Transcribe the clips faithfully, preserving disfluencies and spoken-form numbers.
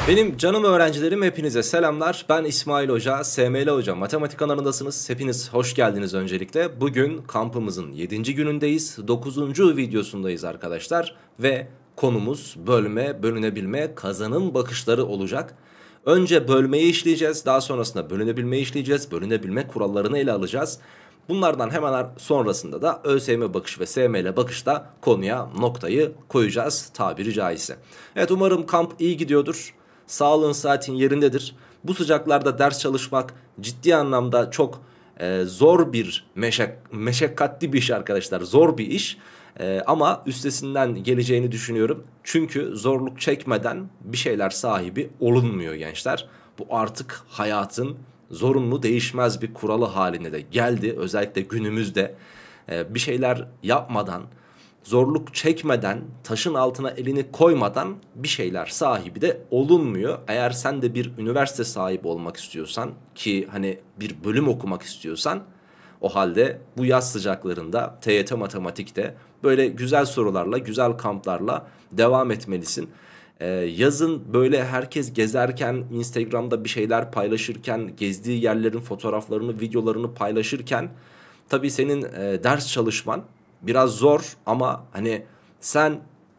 Benim canım öğrencilerim, hepinize selamlar. Ben İsmail Hoca, S M L Hoca Matematik kanalındasınız. Hepiniz hoş geldiniz öncelikle. Bugün kampımızın yedinci günündeyiz. dokuzuncu videosundayız arkadaşlar. Ve konumuz bölme, bölünebilme, kazanım bakışları olacak. Önce bölmeyi işleyeceğiz. Daha sonrasında bölünebilmeyi işleyeceğiz. Bölünebilme kurallarını ele alacağız. Bunlardan hemen sonrasında da ÖSYM bakış ve S M L bakışta konuya noktayı koyacağız tabiri caizse. Evet, umarım kamp iyi gidiyordur. Sağlığın saatin yerindedir. Bu sıcaklarda ders çalışmak ciddi anlamda çok e, zor bir meşak, meşakkatli bir iş arkadaşlar. Zor bir iş e, ama üstesinden geleceğini düşünüyorum. Çünkü zorluk çekmeden bir şeyler sahibi olunmuyor gençler. Bu artık hayatın zorunlu değişmez bir kuralı haline de geldi. Özellikle günümüzde e, bir şeyler yapmadan, zorluk çekmeden, taşın altına elini koymadan bir şeyler sahibi de olunmuyor. Eğer sen de bir üniversite sahibi olmak istiyorsan, ki hani bir bölüm okumak istiyorsan, o halde bu yaz sıcaklarında T Y T Matematik'te böyle güzel sorularla, güzel kamplarla devam etmelisin. Ee, yazın böyle herkes gezerken, Instagram'da bir şeyler paylaşırken, gezdiği yerlerin fotoğraflarını, videolarını paylaşırken tabii senin e, ders çalışman biraz zor ama hani sen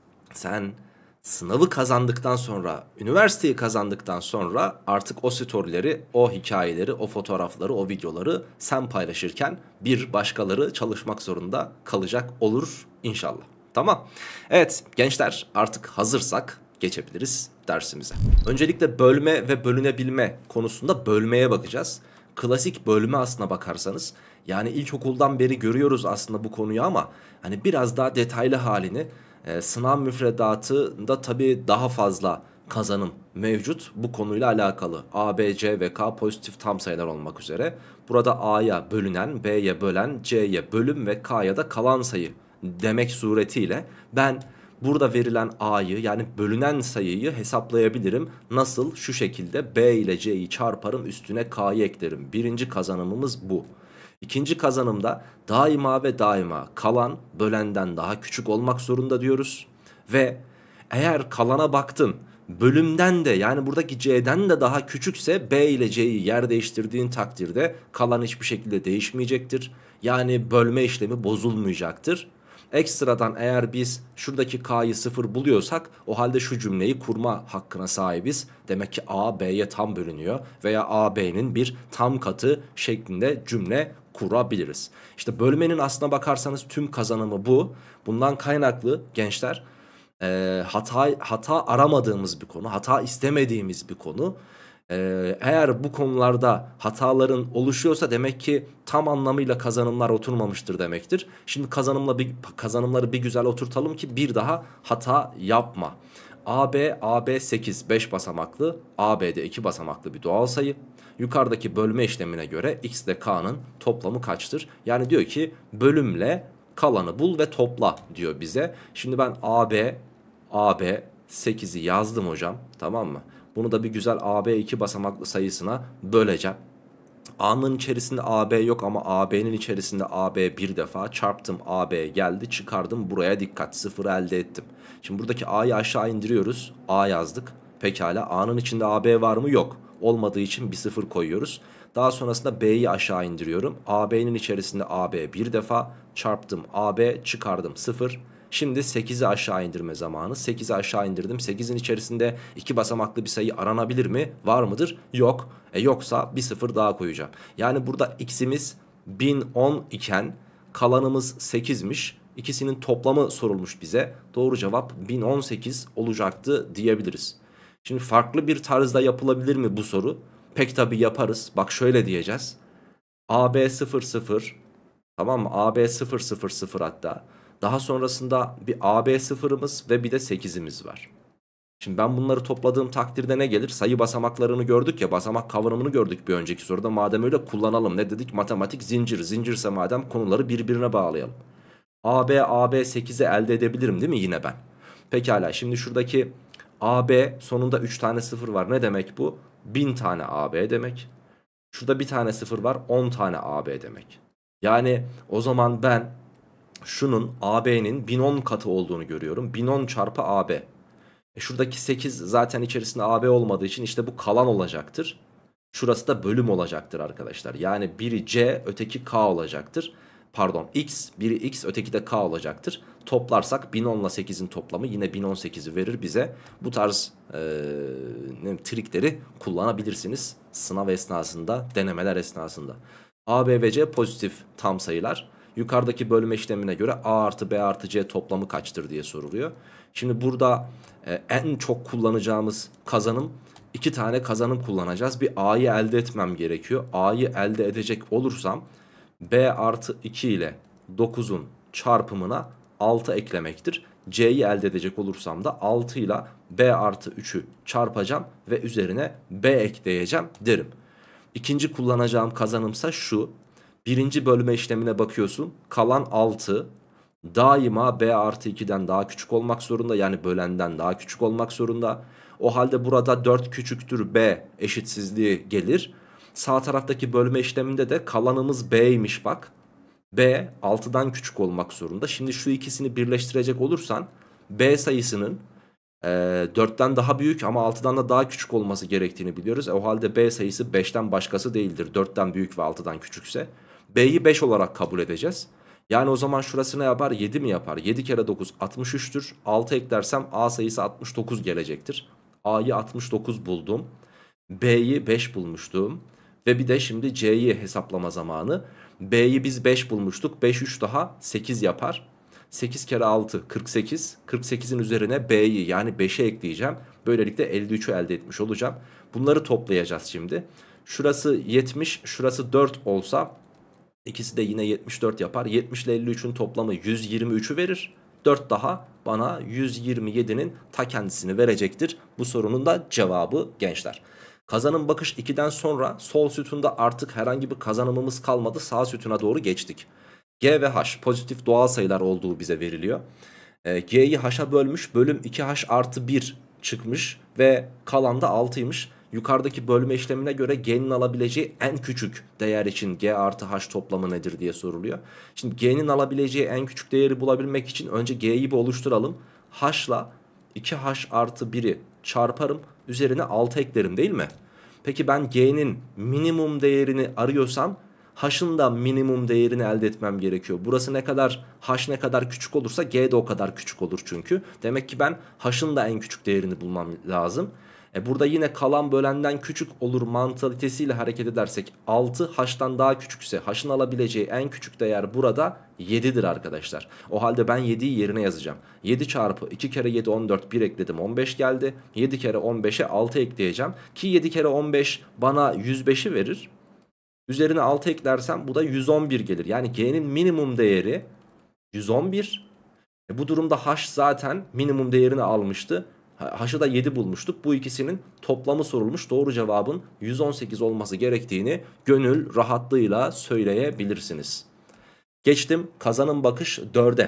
sen sınavı kazandıktan sonra, üniversiteyi kazandıktan sonra artık o storyleri, o hikayeleri, o fotoğrafları, o videoları sen paylaşırken bir başkaları çalışmak zorunda kalacak olur inşallah. Tamam. Evet gençler, artık hazırsak geçebiliriz dersimize. Öncelikle bölme ve bölünebilme konusunda bölmeye bakacağız. Klasik bölme aslına bakarsanız, yani ilkokuldan beri görüyoruz aslında bu konuyu ama hani biraz daha detaylı halini e, sınav müfredatında tabii daha fazla kazanım mevcut bu konuyla alakalı. A, B, C ve K pozitif tam sayılar olmak üzere. Burada A'ya bölünen, B'ye bölen, C'ye bölüm ve K'ya da kalan sayı demek suretiyle ben burada verilen A'yı, yani bölünen sayıyı hesaplayabilirim. Nasıl? Şu şekilde: B ile C'yi çarparım, üstüne K'yı eklerim. Birinci kazanımımız bu. İkinci kazanımda daima ve daima kalan bölenden daha küçük olmak zorunda diyoruz. Ve eğer kalana baktın, bölümden de, yani buradaki C'den de daha küçükse B ile C'yi yer değiştirdiğin takdirde kalan hiçbir şekilde değişmeyecektir. Yani bölme işlemi bozulmayacaktır. Ekstradan eğer biz şuradaki K'yı sıfır buluyorsak, o halde şu cümleyi kurma hakkına sahibiz. Demek ki A B'ye tam bölünüyor veya A B'nin bir tam katı şeklinde cümle kurabiliriz. İşte bölmenin aslına bakarsanız tüm kazanımı bu. Bundan kaynaklı gençler e, hata hata aramadığımız bir konu, hata istemediğimiz bir konu. Ee, eğer bu konularda hataların oluşuyorsa demek ki tam anlamıyla kazanımlar oturmamıştır demektir. Şimdi kazanımla bir, kazanımları bir güzel oturtalım ki bir daha hata yapma. A B, A B sekiz beş basamaklı, A B'de iki basamaklı bir doğal sayı. Yukarıdaki bölme işlemine göre X ile K'nın toplamı kaçtır? Yani diyor ki bölümle kalanı bul ve topla diyor bize. Şimdi ben A B, A B sekizi yazdım hocam, tamam mı? Bunu da bir güzel A B iki basamaklı sayısına böleceğim. A'nın içerisinde A B yok ama A B'nin içerisinde A B bir defa çarptım, A B geldi, çıkardım, buraya dikkat, sıfırı elde ettim. Şimdi buradaki A'yı aşağı indiriyoruz, A yazdık. Pekala, A'nın içinde A B var mı? Yok. Olmadığı için bir sıfır koyuyoruz. Daha sonrasında B'yi aşağı indiriyorum. A B'nin içerisinde A B bir defa çarptım, A B çıkardım, sıfır. Şimdi sekizi aşağı indirme zamanı. sekizi aşağı indirdim. sekizin içerisinde iki basamaklı bir sayı aranabilir mi? Var mıdır? Yok. E yoksa bir sıfır daha koyacağım. Yani burada x'imiz bin on iken kalanımız sekizmiş. İkisinin toplamı sorulmuş bize. Doğru cevap bin on sekiz olacaktı diyebiliriz. Şimdi farklı bir tarzda yapılabilir mi bu soru? Pek tabii yaparız. Bak şöyle diyeceğiz. A B sıfır sıfır, tamam mı? A B sıfır sıfır sıfır hatta. Daha sonrasında bir A B sıfırımız ve bir de sekizimiz var. Şimdi ben bunları topladığım takdirde ne gelir? Sayı basamaklarını gördük ya, basamak kavramını gördük bir önceki soruda. Madem öyle kullanalım. Ne dedik? Matematik zincir. Zincirse madem konuları birbirine bağlayalım. A B, A B sekizi elde edebilirim değil mi yine ben? Pekala, şimdi şuradaki A B sonunda üç tane sıfır var. Ne demek bu? bin tane A B demek. Şurada bir tane sıfır var, on tane A B demek. Yani o zaman ben şunun A B'nin bin on katı olduğunu görüyorum. bin on çarpı A B. E şuradaki sekiz zaten içerisinde A B olmadığı için işte bu kalan olacaktır. Şurası da bölüm olacaktır arkadaşlar. Yani biri C, öteki K olacaktır. Pardon, X, biri X, öteki de K olacaktır. Toplarsak bin on ile sekizin toplamı yine bin on sekizi verir bize. Bu tarz ee, ne, trikleri kullanabilirsiniz sınav esnasında, denemeler esnasında. A, B ve C pozitif tam sayılar. Yukarıdaki bölme işlemine göre A artı B artı C toplamı kaçtır diye soruluyor. Şimdi burada e, en çok kullanacağımız kazanım, iki tane kazanım kullanacağız. Bir A'yı elde etmem gerekiyor. A'yı elde edecek olursam B artı iki ile dokuzun çarpımına altı eklemektir. C'yi elde edecek olursam da altı ile B artı üçü çarpacağım ve üzerine B ekleyeceğim derim. İkinci kullanacağım kazanımsa şu. Birinci bölme işlemine bakıyorsun. Kalan altı daima B artı ikiden daha küçük olmak zorunda. Yani bölenden daha küçük olmak zorunda. O halde burada dört küçüktür B eşitsizliği gelir. Sağ taraftaki bölme işleminde de kalanımız B'ymiş bak. B altıdan küçük olmak zorunda. Şimdi şu ikisini birleştirecek olursan B sayısının e, dörtten daha büyük ama altıdan da daha küçük olması gerektiğini biliyoruz. E, o halde B sayısı beşten başkası değildir. dörtten büyük ve altıdan küçükse. B'yi beş olarak kabul edeceğiz. Yani o zaman şurası ne yapar? yedi mi yapar? yedi kere dokuz altmış üçtür. altı eklersem A sayısı altmış dokuz gelecektir. A'yı altmış dokuz buldum. B'yi beş bulmuştum. Ve bir de şimdi C'yi hesaplama zamanı. B'yi biz beş bulmuştuk. beş üç daha sekiz yapar. sekiz kere altı kırk sekiz. kırk sekizin üzerine B'yi yani beşe ekleyeceğim. Böylelikle elli üçü elde etmiş olacağım. Bunları toplayacağız şimdi. Şurası yetmiş, şurası dört olsa ikisi de yine yetmiş dört yapar. yetmiş ile elli üçün toplamı yüz yirmi üçü verir. dört daha bana yüz yirmi yedinin ta kendisini verecektir. Bu sorunun da cevabı gençler. Kazanım bakış ikiden sonra sol sütunda artık herhangi bir kazanımımız kalmadı. Sağ sütuna doğru geçtik. G ve H pozitif doğal sayılar olduğu bize veriliyor. E, G'yi H'a bölmüş. Bölüm iki H artı bir çıkmış ve kalan da altıymış. Yukarıdaki bölme işlemine göre G'nin alabileceği en küçük değer için G artı H toplamı nedir diye soruluyor. Şimdi G'nin alabileceği en küçük değeri bulabilmek için önce G'yi bir oluşturalım. H'la iki H artı biri çarparım. Üzerine altı eklerim değil mi? Peki ben G'nin minimum değerini arıyorsam H'ın da minimum değerini elde etmem gerekiyor. Burası ne kadar, H ne kadar küçük olursa G de o kadar küçük olur çünkü. Demek ki ben H'ın da en küçük değerini bulmam lazım. E burada yine kalan bölenden küçük olur mantalitesiyle hareket edersek altı H'tan daha küçükse H'ın alabileceği en küçük değer burada yedidir arkadaşlar. O halde ben yediyi yerine yazacağım. yedi çarpı iki kere yedi on dört, bir ekledim on beş geldi. yedi kere on beşe altı ekleyeceğim ki yedi kere on beş bana yüz beşi verir. Üzerine altı eklersem bu da yüz on bir gelir. Yani G'nin minimum değeri yüz on bir. E bu durumda H zaten minimum değerini almıştı. H'ı da yedi bulmuştuk. Bu ikisinin toplamı sorulmuş. Doğru cevabın yüz on sekiz olması gerektiğini gönül rahatlığıyla söyleyebilirsiniz. Geçtim kazanım bakış dörde.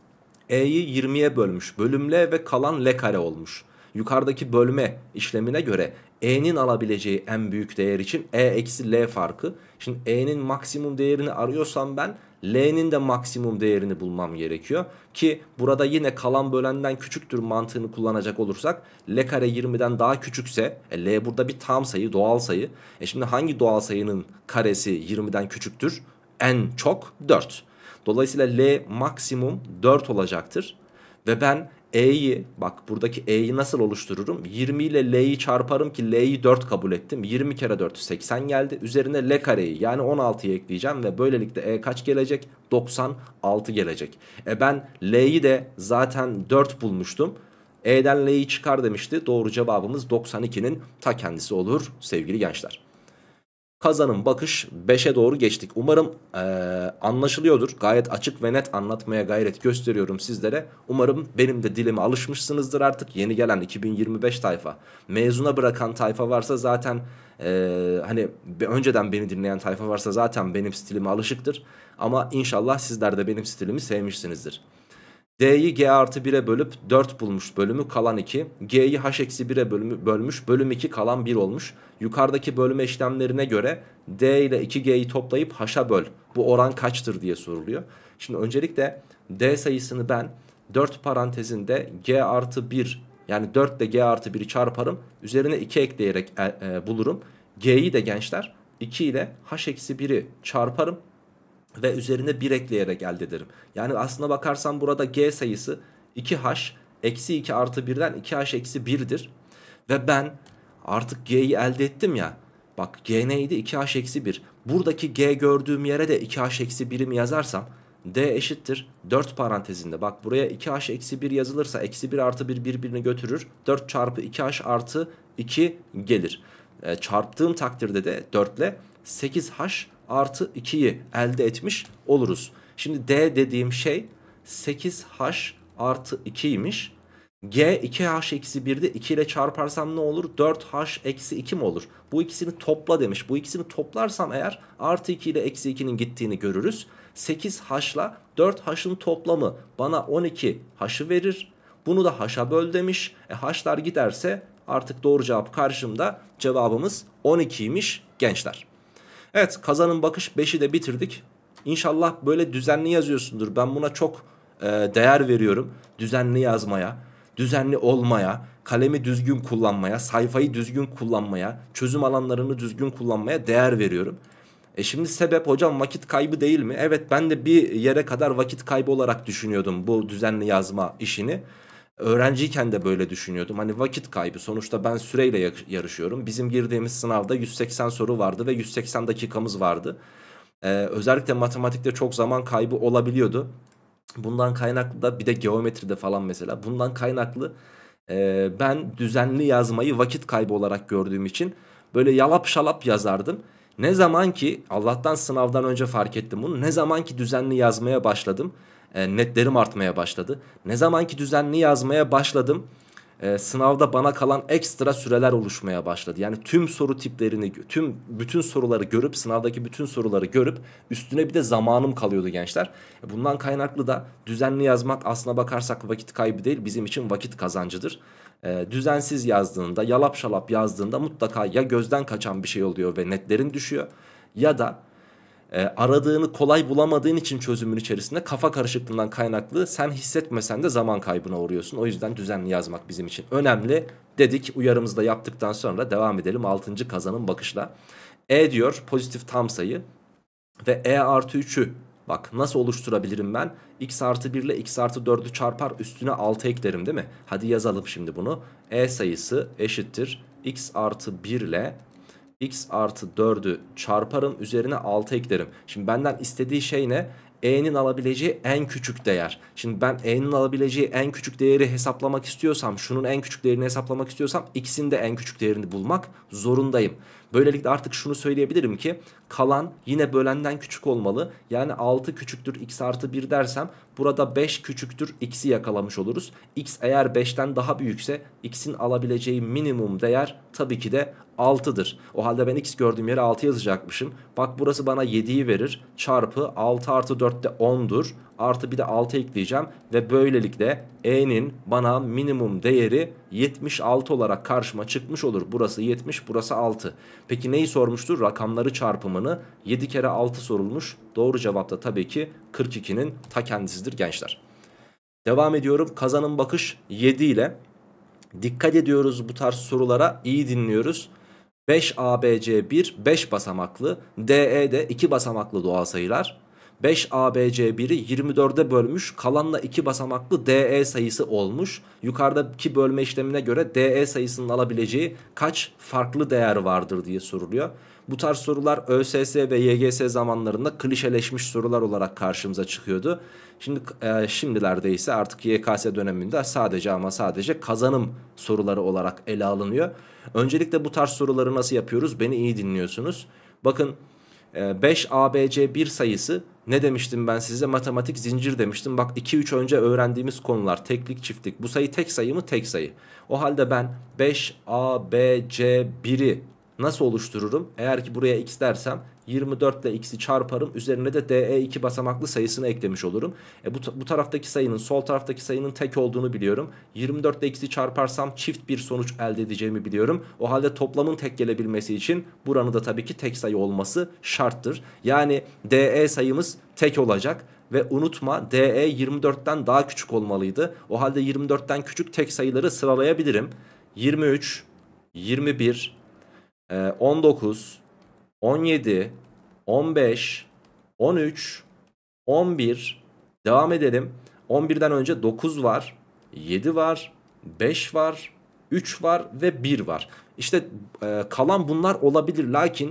E'yi yirmiye bölmüş. Bölüm L ve kalan L kare olmuş. Yukarıdaki bölme işlemine göre E'nin alabileceği en büyük değer için E eksi L farkı. Şimdi E'nin maksimum değerini arıyorsam ben L'nin de maksimum değerini bulmam gerekiyor. Ki burada yine kalan bölenden küçüktür mantığını kullanacak olursak L kare yirmiden daha küçükse e, L burada bir tam sayı, doğal sayı. E şimdi hangi doğal sayının karesi yirmiden küçüktür? En çok dört. Dolayısıyla L maksimum dört olacaktır. Ve ben E'yi, bak buradaki E'yi nasıl oluştururum? yirmi ile L'yi çarparım ki L'yi dört kabul ettim. yirmi kere dört seksen geldi. Üzerine L kareyi yani on altıyı ekleyeceğim ve böylelikle E kaç gelecek? doksan altı gelecek. E ben L'yi de zaten dört bulmuştum. E'den L'yi çıkar demişti. Doğru cevabımız doksan ikinin ta kendisi olur sevgili gençler. Kazanım bakış beşe doğru geçtik. Umarım ee, anlaşılıyordur. Gayet açık ve net anlatmaya gayret gösteriyorum sizlere. Umarım benim de dilime alışmışsınızdır artık. Yeni gelen iki bin yirmi beş tayfa. Mezuna bırakan tayfa varsa zaten ee, hani önceden beni dinleyen tayfa varsa zaten benim stilime alışıktır. Ama inşallah sizler de benim stilimi sevmişsinizdir. D'yi G artı bire bölüp dört bulmuş, bölümü kalan iki. G'yi H eksi bire bölmüş, bölüm iki kalan bir olmuş. Yukarıdaki bölme işlemlerine göre D ile iki G'yi toplayıp H'a böl. Bu oran kaçtır diye soruluyor. Şimdi öncelikle D sayısını ben dört parantezinde G artı bir Yani dört ile G artı bir'i çarparım. Üzerine iki ekleyerek e, e, bulurum. G'yi de gençler iki ile H eksi bir'i çarparım. Ve üzerine bir ekleyerek elde ederim. Yani aslına bakarsan burada G sayısı iki H eksi iki artı birden iki H eksi bir'dir. Ve ben artık G'yi elde ettim ya. Bak G neydi? iki H eksi bir. Buradaki G gördüğüm yere de iki H eksi bir'imi yazarsam D eşittir dört parantezinde. Bak buraya iki H eksi bir yazılırsa eksi bir artı bir birbirini götürür. dört çarpı iki H artı iki gelir. E, çarptığım takdirde de dört ile sekiz H artı iki'yi elde etmiş oluruz. Şimdi D dediğim şey sekiz H artı iki'ymiş. G iki H eksi bir'de iki ile çarparsam ne olur? dört H eksi iki mi olur? Bu ikisini topla demiş. Bu ikisini toplarsam eğer artı iki ile eksi iki'nin gittiğini görürüz. sekiz H ile dört H'ın toplamı bana on iki H'ı verir. Bunu da H'a böl demiş. E H'lar giderse artık doğru cevap karşımda. Cevabımız on iki'ymiş gençler. Evet, kazanım bakış beşi de bitirdik. İnşallah böyle düzenli yazıyorsundur. Ben buna çok e, değer veriyorum. Düzenli yazmaya, düzenli olmaya, kalemi düzgün kullanmaya, sayfayı düzgün kullanmaya, çözüm alanlarını düzgün kullanmaya değer veriyorum. E şimdi sebep hocam vakit kaybı değil mi? Evet, ben de bir yere kadar vakit kaybı olarak düşünüyordum bu düzenli yazma işini. Öğrenciyken de böyle düşünüyordum. Hani vakit kaybı. Sonuçta ben süreyle yarışıyorum. Bizim girdiğimiz sınavda yüz seksen soru vardı ve yüz seksen dakikamız vardı. Ee, özellikle matematikte çok zaman kaybı olabiliyordu. Bundan kaynaklı da bir de geometride falan mesela. Bundan kaynaklı e, ben düzenli yazmayı vakit kaybı olarak gördüğüm için böyle yalap şalap yazardım. Ne zaman ki Allah'tan sınavdan önce fark ettim bunu. Ne zaman ki düzenli yazmaya başladım, e, netlerim artmaya başladı. Ne zaman ki düzenli yazmaya başladım, e, sınavda bana kalan ekstra süreler oluşmaya başladı. Yani tüm soru tiplerini, tüm bütün soruları görüp, sınavdaki bütün soruları görüp üstüne bir de zamanım kalıyordu gençler. E, bundan kaynaklı da düzenli yazmak aslına bakarsak vakit kaybı değil, bizim için vakit kazancıdır. E, düzensiz yazdığında, yalap şalap yazdığında mutlaka ya gözden kaçan bir şey oluyor ve netlerin düşüyor, ya da e, aradığını kolay bulamadığın için çözümün içerisinde kafa karışıklığından kaynaklı sen hissetmesen de zaman kaybına uğruyorsun. O yüzden düzenli yazmak bizim için önemli dedik. Uyarımızı da yaptıktan sonra devam edelim altıncı kazanım bakışla. E diyor pozitif tam sayı ve E artı üç'ü bak nasıl oluşturabilirim ben? X artı bir ile X artı dörd'ü çarpar, üstüne altı eklerim değil mi? Hadi yazalım şimdi bunu. E sayısı eşittir X artı bir ile X artı dörd'ü çarparım, üzerine altı eklerim. Şimdi benden istediği şey ne? E'nin alabileceği en küçük değer. Şimdi ben E'nin alabileceği en küçük değeri hesaplamak istiyorsam, şunun en küçük değerini hesaplamak istiyorsam X'in de en küçük değerini bulmak zorundayım. Böylelikle artık şunu söyleyebilirim ki kalan yine bölenden küçük olmalı. Yani altı küçüktür X artı bir dersem burada beş küçüktür X'i yakalamış oluruz. X eğer beşten daha büyükse X'in alabileceği minimum değer tabii ki de altı'dır. O halde ben X gördüğüm yere altı yazacakmışım. Bak burası bana yedi'yi verir. Çarpı altı artı dört de on'dur. Artı bir de altı ekleyeceğim. Ve böylelikle E'nin bana minimum değeri yetmiş altı olarak karşıma çıkmış olur. Burası yetmiş, burası altı. Peki neyi sormuştur? Rakamları çarpımını. yedi kere altı sorulmuş. Doğru cevap da tabii ki kırk iki'nin ta kendisidir gençler. Devam ediyorum. Kazanım bakış yedi ile. Dikkat ediyoruz bu tarz sorulara. İyi dinliyoruz. beş A B C bir beş basamaklı, D E de iki basamaklı doğal sayılar. beş A B C bir'i yirmi dört'e bölmüş, kalanla iki basamaklı D E sayısı olmuş. Yukarıdaki bölme işlemine göre D E sayısının alabileceği kaç farklı değer vardır diye soruluyor. Bu tarz sorular ÖSS ve Y G S zamanlarında klişeleşmiş sorular olarak karşımıza çıkıyordu. Şimdi e, şimdilerde ise artık Y K S döneminde sadece ama sadece kazanım soruları olarak ele alınıyor. Öncelikle bu tarz soruları nasıl yapıyoruz? Beni iyi dinliyorsunuz. Bakın e, beş A B C bir sayısı ne demiştim ben size? Matematik zincir demiştim. Bak iki üç önce öğrendiğimiz konular teklik çiftlik. Bu sayı tek sayı mı? Tek sayı. O halde ben beş A B C bir'i nasıl oluştururum? Eğer ki buraya x dersem yirmi dört ile x'i çarparım. Üzerine de de iki basamaklı sayısını eklemiş olurum. E bu, bu taraftaki sayının sol taraftaki sayının tek olduğunu biliyorum. yirmi dört ile x'i çarparsam çift bir sonuç elde edeceğimi biliyorum. O halde toplamın tek gelebilmesi için buranın da tabii ki tek sayı olması şarttır. Yani de sayımız tek olacak. Ve unutma, de yirmi dörtten daha küçük olmalıydı. O halde yirmi dörtten küçük tek sayıları sıralayabilirim. yirmi üç, yirmi bir, on dokuz, on yedi, on beş, on üç, on bir, devam edelim. on birden önce dokuz var, yedi var, beş var, üç var ve bir var. İşte e, kalan bunlar olabilir, lakin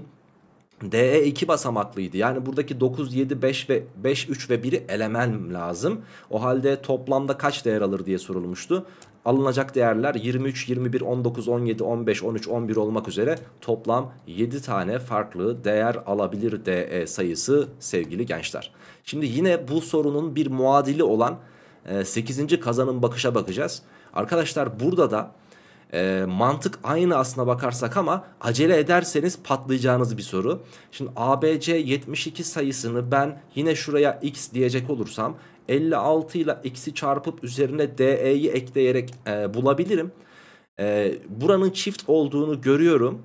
de iki basamaklıydı. Yani buradaki dokuz, yedi, beş ve beş, üç ve biri elemem lazım. O halde toplamda kaç değer alır diye sorulmuştu. Alınacak değerler yirmi üç, yirmi bir, on dokuz, on yedi, on beş, on üç, on bir olmak üzere toplam yedi tane farklı değer alabilir de sayısı sevgili gençler. Şimdi yine bu sorunun bir muadili olan sekizinci kazanım bakışa bakacağız. Arkadaşlar burada da E, mantık aynı aslına bakarsak ama acele ederseniz patlayacağınız bir soru. Şimdi A B C yetmiş iki sayısını ben yine şuraya x diyecek olursam elli altı ile x'i çarpıp üzerine de'yi ekleyerek e, bulabilirim. E, buranın çift olduğunu görüyorum.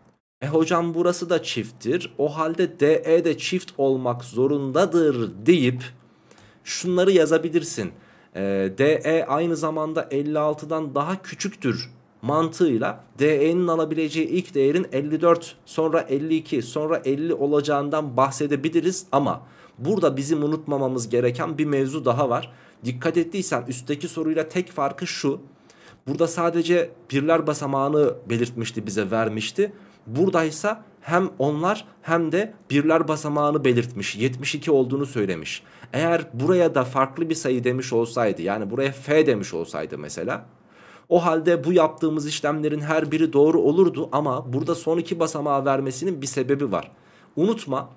E hocam burası da çifttir. O halde de de çift olmak zorundadır deyip şunları yazabilirsin. E, de aynı zamanda elli altıdan daha küçüktür mantığıyla de'nin alabileceği ilk değerin elli dört, sonra elli iki, sonra elli olacağından bahsedebiliriz ama burada bizim unutmamamız gereken bir mevzu daha var. Dikkat ettiysen üstteki soruyla tek farkı şu: burada sadece birler basamağını belirtmişti, bize vermişti. Buradaysa hem onlar hem de birler basamağını belirtmiş, yetmiş iki olduğunu söylemiş. Eğer buraya da farklı bir sayı demiş olsaydı, yani buraya f demiş olsaydı mesela, o halde bu yaptığımız işlemlerin her biri doğru olurdu ama burada son iki basamağı vermesinin bir sebebi var. Unutma,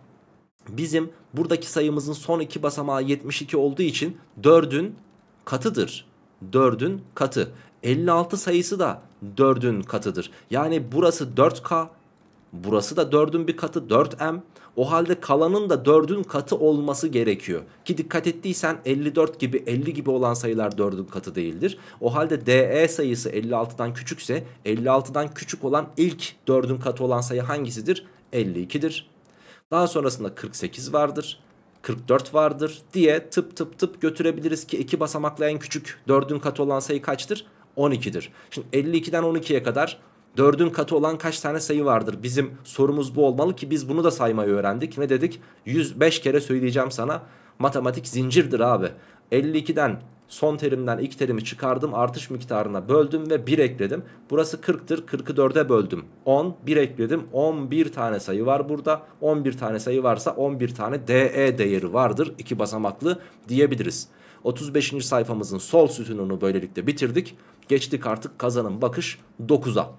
bizim buradaki sayımızın son iki basamağı yetmiş iki olduğu için dördün katıdır. dördün katı. elli altı sayısı da dördün katıdır. Yani burası dört K, burası da dördün bir katı, dört M. O halde kalanın da dördün katı olması gerekiyor. Ki dikkat ettiysen elli dört gibi, elli gibi olan sayılar dördün katı değildir. O halde de sayısı elli altıdan küçükse elli altıdan küçük olan ilk dördün katı olan sayı hangisidir? elli ikidir. Daha sonrasında kırk sekiz vardır, kırk dört vardır diye tıp tıp tıp götürebiliriz ki iki basamaklı en küçük dördün katı olan sayı kaçtır? on ikidir. Şimdi elli ikiden on ikiye kadar dördün katı olan kaç tane sayı vardır? Bizim sorumuz bu olmalı ki biz bunu da saymayı öğrendik. Ne dedik? yüz beş kere söyleyeceğim sana. Matematik zincirdir abi. elli ikiden son terimden ilk terimi çıkardım. Artış miktarına böldüm ve bir ekledim. Burası kırktır. kırkı dörde böldüm. on. bir ekledim. on bir tane sayı var burada. on bir tane sayı varsa on bir tane de değeri vardır. iki basamaklı diyebiliriz. otuz beşinci sayfamızın sol sütununu böylelikle bitirdik. Geçtik artık kazanım bakış dokuza.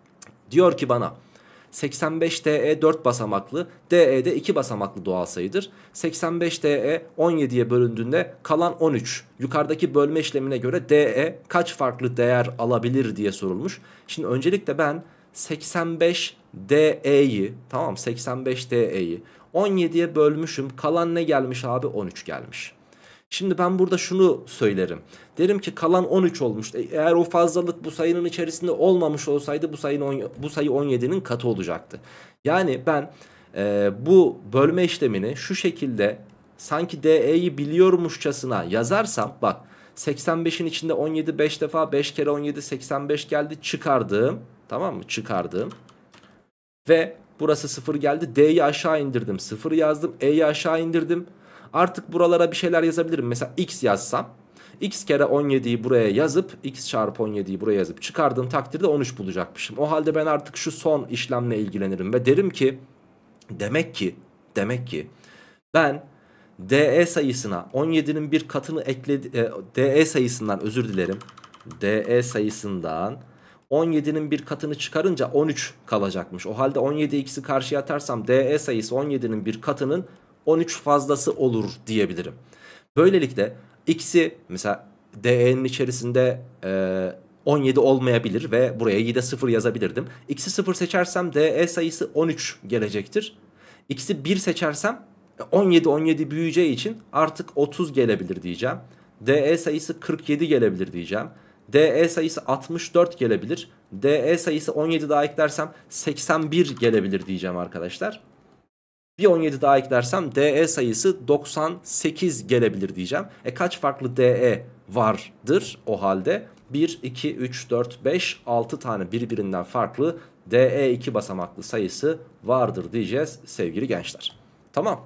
Diyor ki bana seksen beş de dört basamaklı, de de iki basamaklı doğal sayıdır. seksen beş de on yediye bölündüğünde kalan on üç. Yukarıdaki bölme işlemine göre de kaç farklı değer alabilir diye sorulmuş. Şimdi öncelikle ben seksen beş de'yi, tamam, seksen beş de'yi on yediye bölmüşüm. Kalan ne gelmiş abi? on üç gelmiş. Şimdi ben burada şunu söylerim. Derim ki kalan on üç olmuş. Eğer o fazlalık bu sayının içerisinde olmamış olsaydı bu sayının bu sayı on yedinin katı olacaktı. Yani ben e, bu bölme işlemini şu şekilde sanki de'yi biliyormuşçasına yazarsam, bak, seksen beşin içinde on yedi beş defa, beş kere on yedi seksen beş geldi, çıkardım. Tamam mı? Çıkardım. Ve burası sıfır geldi. D'yi aşağı indirdim. sıfır yazdım. E'yi aşağı indirdim. Artık buralara bir şeyler yazabilirim. Mesela x yazsam, x kere on yediyi buraya yazıp, x çarpı on yediyi buraya yazıp çıkardığım takdirde on üç bulacakmışım. O halde ben artık şu son işlemle ilgilenirim ve derim ki demek ki demek ki ben de sayısına on yedinin bir katını ekledi, e, de sayısından özür dilerim. de sayısından on yedinin bir katını çıkarınca on üç kalacakmış. O halde on yedi x'i karşıya atarsam de sayısı on yedinin bir katının on üç fazlası olur diyebilirim. Böylelikle x'i mesela de'nin içerisinde e, on yedi olmayabilir ve buraya y de sıfır yazabilirdim. X'i sıfır seçersem de sayısı on üç gelecektir. X'i bir seçersem on yedi on yedi büyüyeceği için artık otuz gelebilir diyeceğim. DE sayısı kırk yedi gelebilir diyeceğim. DE sayısı altmış dört gelebilir. DE sayısı on yedi daha eklersem seksen bir gelebilir diyeceğim arkadaşlar. Bir on yedi daha eklersem DE sayısı doksan sekiz gelebilir diyeceğim. E kaç farklı DE vardır o halde? bir, iki, üç, dört, beş, altı tane birbirinden farklı DE iki basamaklı sayısı vardır diyeceğiz sevgili gençler. Tamam.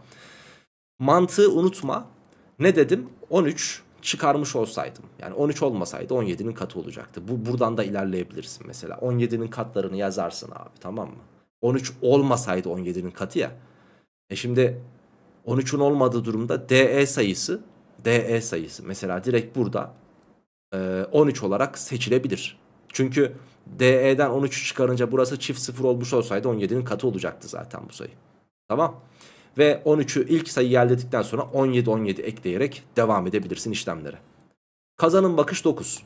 Mantığı unutma. Ne dedim? on üç çıkarmış olsaydım. Yani on üç olmasaydı on yedinin katı olacaktı. Bu buradan da ilerleyebilirsin mesela. on yedinin katlarını yazarsın abi, tamam mı? on üç olmasaydı on yedinin katı ya. E şimdi on üçün olmadığı durumda DE sayısı DE sayısı mesela direkt burada e, on üç olarak seçilebilir. Çünkü DE'den on üçü çıkarınca burası çift sıfır olmuş olsaydı on yedinin katı olacaktı zaten bu sayı. Tamam. Ve on üçü ilk sayı elde ettikten sonra on yedi on yedi ekleyerek devam edebilirsin işlemlere. Kazanım bakış dokuz.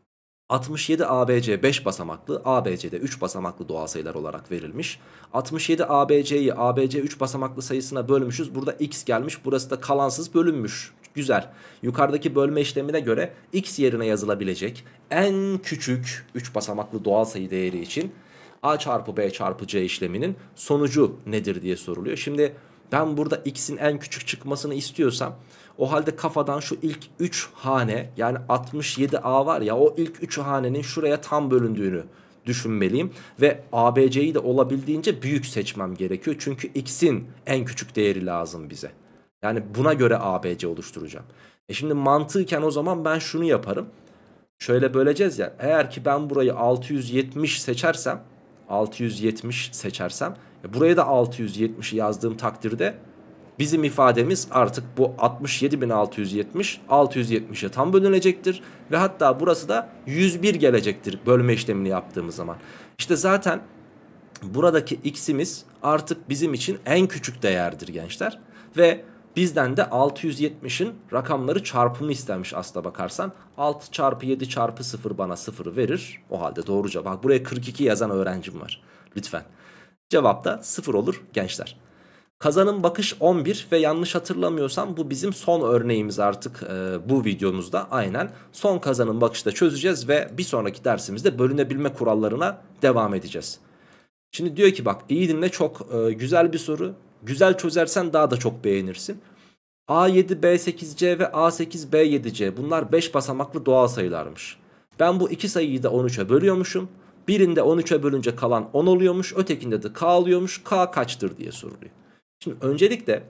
altmış yedi A B C beş basamaklı, A B C'de üç basamaklı doğal sayılar olarak verilmiş. altmış yedi A B C'yi A B C üç basamaklı sayısına bölmüşüz. Burada x gelmiş. Burası da kalansız bölünmüş. Güzel. Yukarıdaki bölme işlemine göre x yerine yazılabilecek en küçük üç basamaklı doğal sayı değeri için A çarpı B çarpı C işleminin sonucu nedir diye soruluyor. Şimdi ben burada x'in en küçük çıkmasını istiyorsam o halde kafadan şu ilk üç hane, yani altmış yedi A var ya, o ilk üç hanenin şuraya tam bölündüğünü düşünmeliyim. Ve A B C'yi de olabildiğince büyük seçmem gerekiyor. Çünkü x'in en küçük değeri lazım bize. Yani buna göre A B C oluşturacağım. E şimdi mantıken o zaman ben şunu yaparım. Şöyle böleceğiz ya. Eğer ki ben burayı altı yüz yetmiş seçersem, altı yüz yetmiş seçersem, e buraya da altı yüz yetmişi yazdığım takdirde bizim ifademiz artık bu altmış yedi bin altı yüz yetmiş altı yüz yetmişe tam bölünecektir. Ve hatta burası da yüz bir gelecektir bölme işlemini yaptığımız zaman. İşte zaten buradaki x'imiz artık bizim için en küçük değerdir gençler. Ve bizden de altı yüz yetmişin rakamları çarpımı istenmiş aslına bakarsan. altı çarpı yedi çarpı sıfır bana sıfır verir. O halde doğru cevap. Buraya kırk iki yazan öğrencim var. Lütfen. Cevap da sıfır olur gençler. Kazanım bakış on bir ve yanlış hatırlamıyorsam bu bizim son örneğimiz artık e, bu videomuzda. Aynen son kazanım bakışta çözeceğiz ve bir sonraki dersimizde bölünebilme kurallarına devam edeceğiz. Şimdi diyor ki bak, iyi dinle, çok e, güzel bir soru. Güzel çözersen daha da çok beğenirsin. A yedi B sekiz C ve A sekiz B yedi C bunlar beş basamaklı doğal sayılarmış. Ben bu iki sayıyı da on üçe bölüyormuşum. Birinde on üçe bölünce kalan on oluyormuş. Ötekinde de K oluyormuş. K kaçtır diye soruluyor. Şimdi öncelikle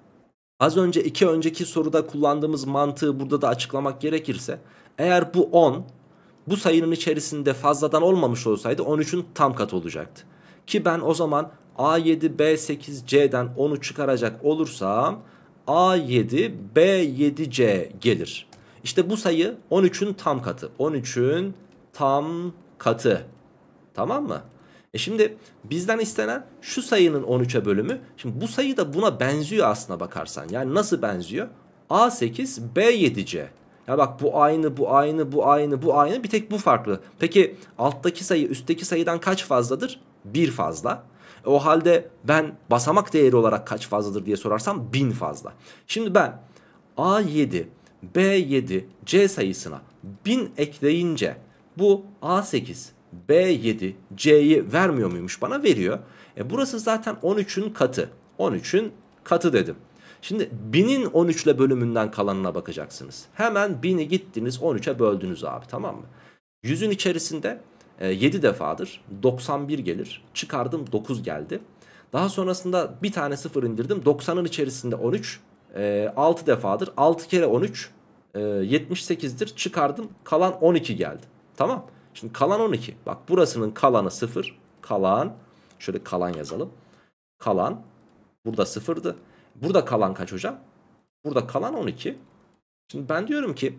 az önce iki önceki soruda kullandığımız mantığı burada da açıklamak gerekirse, eğer bu on bu sayının içerisinde fazladan olmamış olsaydı on üçün tam katı olacaktı. Ki ben o zaman A yedi B sekiz C'den onu çıkaracak olursam A yedi B yedi C gelir. İşte bu sayı on üçün tam katı. on üçün tam katı. Tamam mı? E şimdi bizden istenen şu sayının on üçe bölümü. Şimdi bu sayı da buna benziyor aslına bakarsan. Yani nasıl benziyor? A sekiz B yedi C. Ya bak, bu aynı, bu aynı, bu aynı, bu aynı. Bir tek bu farklı. Peki alttaki sayı üstteki sayıdan kaç fazladır? bir fazla. E o halde ben basamak değeri olarak kaç fazladır diye sorarsam bin fazla. Şimdi ben A yedi B yedi C sayısına bin ekleyince bu A sekiz B yedi C'yi vermiyor muymuş bana? Veriyor. E burası zaten on üçün katı. on üçün katı dedim. Şimdi binin on üç ile bölümünden kalanına bakacaksınız. Hemen bini gittiniz on üçe böldünüz abi, tamam mı? yüzün içerisinde e, yedi defadır. doksan bir gelir. Çıkardım dokuz geldi. Daha sonrasında bir tane sıfır indirdim. doksanın içerisinde on üç. E, altı defadır. altı kere on üç. E, yetmiş sekizdir. Çıkardım. Kalan on iki geldi. Tamam. Şimdi kalan on iki. Bak, burasının kalanı sıfır. Kalan. Şöyle kalan yazalım. Kalan. Burada sıfırdı. Burada kalan kaç hocam? Burada kalan on iki. Şimdi ben diyorum ki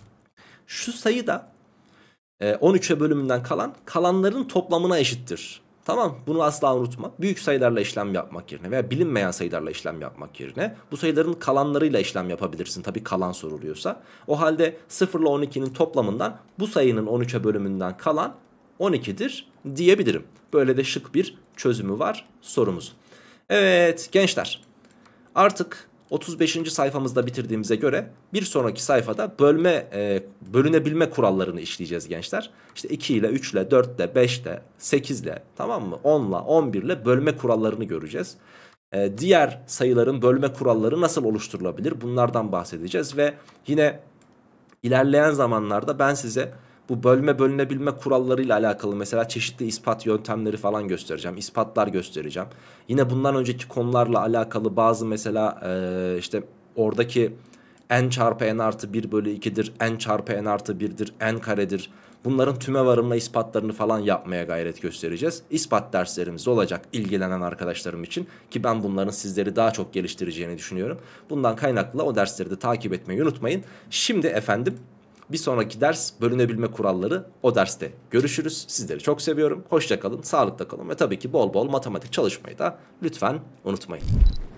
şu sayı da on üçe bölümünden kalan kalanların toplamına eşittir. Tamam, bunu asla unutma. Büyük sayılarla işlem yapmak yerine veya bilinmeyen sayılarla işlem yapmak yerine bu sayıların kalanlarıyla işlem yapabilirsin. Tabii kalan soruluyorsa. O halde sıfır ile on ikinin toplamından bu sayının on üçe bölümünden kalan on ikidir diyebilirim. Böyle de şık bir çözümü var sorumuz. Evet gençler, artık otuz beşinci sayfamızda bitirdiğimize göre bir sonraki sayfada bölme e, bölünebilme kurallarını işleyeceğiz gençler. İşte iki ile, üç ile, dört ile, beş ile, sekiz ile, tamam mı, on ile, on bir ile bölme kurallarını göreceğiz. E, diğer sayıların bölme kuralları nasıl oluşturulabilir, bunlardan bahsedeceğiz ve yine ilerleyen zamanlarda ben size bu bölme bölünebilme kurallarıyla alakalı mesela çeşitli ispat yöntemleri falan göstereceğim. İspatlar göstereceğim. Yine bundan önceki konularla alakalı bazı mesela e, işte oradaki n çarpı n artı bir bölü ikidir, n çarpı n artı birdir, n karedir. Bunların tüme varımla ispatlarını falan yapmaya gayret göstereceğiz. İspat derslerimiz olacak ilgilenen arkadaşlarım için ki ben bunların sizleri daha çok geliştireceğini düşünüyorum. Bundan kaynaklı o dersleri de takip etmeyi unutmayın. Şimdi efendim bir sonraki ders bölünebilme kuralları, o derste görüşürüz. Sizleri çok seviyorum. Hoşça kalın, sağlıkla kalın ve tabii ki bol bol matematik çalışmayı da lütfen unutmayın.